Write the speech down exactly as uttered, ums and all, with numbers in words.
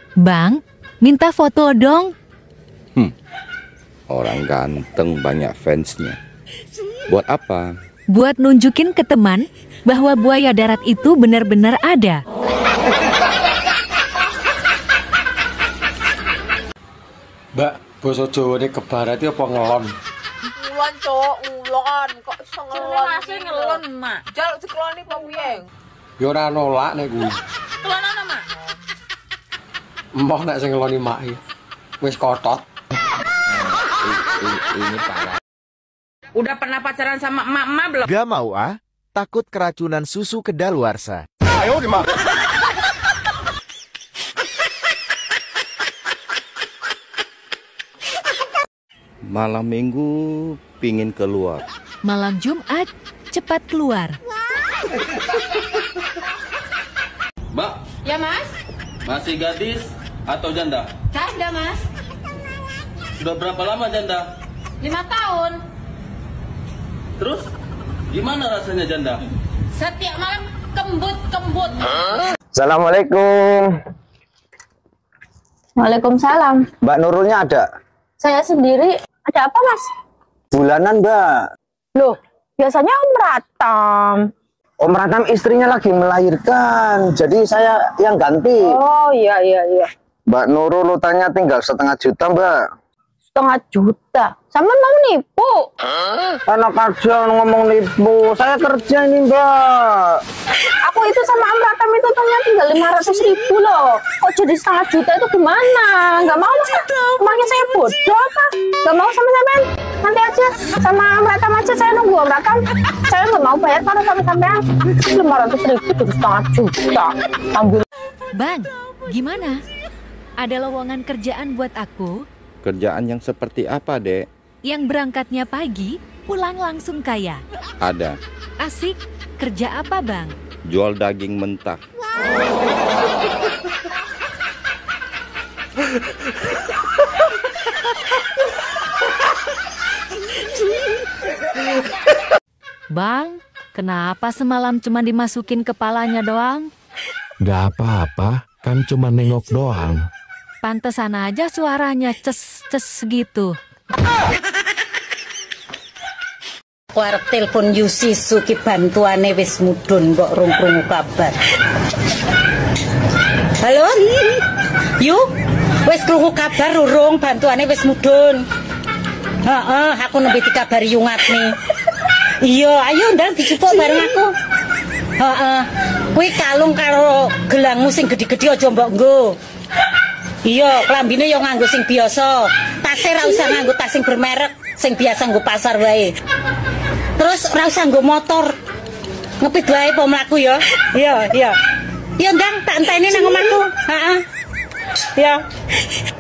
Bang, minta foto dong. Hmm, orang ganteng banyak fansnya. Buat apa? Buat nunjukin ke teman bahwa buaya darat itu benar-benar ada. Mbak, basa Jawane kebarat apa ngelon? Ngulon, Cok, ngulon. Kok iso ngelon? Masih ngelon, Mak. Jaluk dikeloni apa piye? Ya ora nolak nek kuwi. Kelonono, Mak. Mbah nek sing ngeloni mak iki. Wis kotot. Ini parah. Udah pernah pacaran sama emak-emak belum? Gak mau ah, takut keracunan susu kedaluarsa. Malam minggu pingin keluar. Malam Jumat, cepat keluar. Mbak, Ya, Mas. masih gadis atau janda? Janda, Mas. Sudah berapa lama janda? Lima tahun. Terus, gimana rasanya janda? Setiap malam kembut-kembut. Assalamualaikum. Waalaikumsalam. Mbak Nurulnya ada? Saya sendiri. Ada apa, Mas? Bulanan, Mbak. Loh, biasanya Om Ratam. Om Ratam istrinya lagi melahirkan, jadi saya yang ganti. Oh, iya, iya, iya. Mbak Nurul utangnya tinggal setengah juta, Mbak. Setengah juta? Sama mau nipu? Anak aja ngomong nipu. Saya kerja ini, Mbak. Aku itu sama Om Ratam itu utangnya tinggal lima ratus ribu loh. Kok jadi setengah juta itu gimana? Nggak mau, Mas. Emangnya saya bodoh apa? Nggak mau sama sampean? Nanti aja sama Om Ratam aja, saya nunggu Om Ratam. Saya nggak mau bayar kalau sama sampean. lima ratus ribu jadi setengah juta. Ambil. Bang, gimana? Ada lowongan kerjaan buat aku? Kerjaan yang seperti apa, Dek? Yang berangkatnya pagi, pulang langsung kaya. Ada. Asik, kerja apa bang? Jual daging mentah. Bang, kenapa semalam cuma dimasukin kepalanya doang? Gak apa-apa, kan cuma nengok doang. Pantesan aja suaranya ces-ces gitu. Aku arep telepon Yusi Suki bantuane wis mudhun kok rung krungu kabar. Halo? Yu, wis krungu kabar urung bantuane wis mudhun. Heeh, aku nembe dikabari Yu Ngatni. Iya, ayo ndang dijupuk bareng aku. Heeh. Kuwi kalung karo gelangmu sing gedhi-gedhi aja mbok nggo. Iya, klambine yo nganggo sing biasa. Tase ra usah nganggo tas sing bermerek, sing biasa nggo pasar wae. Terus ora usah nggo motor. Ngepit wae po mlaku ya. Iya, iya. Ya ndang tak enteni nang omahku. Heeh. Ya.